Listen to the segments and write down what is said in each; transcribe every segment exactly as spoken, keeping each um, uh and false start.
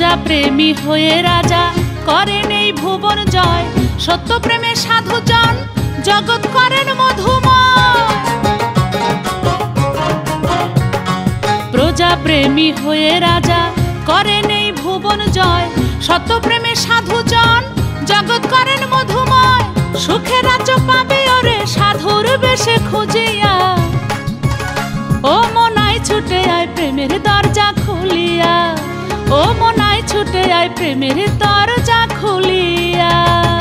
প্রজা প্রেমী হয়ে রাজা করেন এই ভুবন জয়, সত্য প্রেমে সাধুজন জগৎ করেন মধুময়। প্রজা প্রেমী হয়ে রাজা করেন এই ভুবন জয়, সত্য প্রেমে সাধুজন জগৎ করেন মধুময়। সুখে রাজ্য পাবে ওরে সাধুর বেশে খুঁজিয়া, ও মনাই ছুটে আয় প্রেমের দরজা খুলিয়া, ও মনাই ছুটে আয় প্রেমের দরজা খুলিয়া।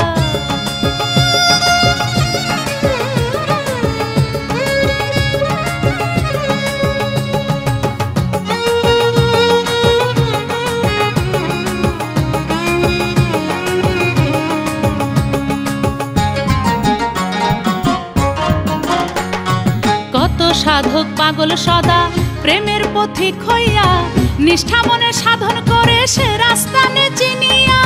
কত সাধক পাগল সদা প্রেমের পথিক হইয়া, নিষ্ঠা মনে সাধন করে সে রাস্তা নে চিনিয়া।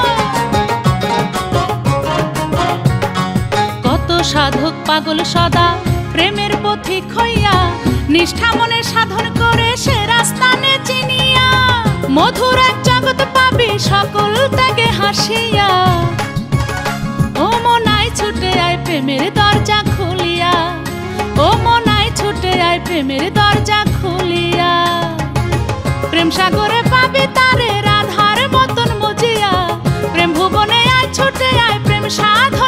কত সাধক পাগল সদা প্রেমের পথিক হইয়া, নিষ্ঠা মনে সাধন করে সে রাস্তা নে চিনিয়া। মধুর এক জগৎ পাবি সকল ত্যাগে হাসিয়া, ও মনাই ছুটে আয় প্রেমের দরজা খুলিয়া, ও মনাই ছুটে আয় প্রেমের দরজা খুলিয়া। প্রেম সাগরে পাবে তারে রাধার মতন মজিয়া, প্রেম ভুবনে আয় ছুটে আয় প্রেম সাধন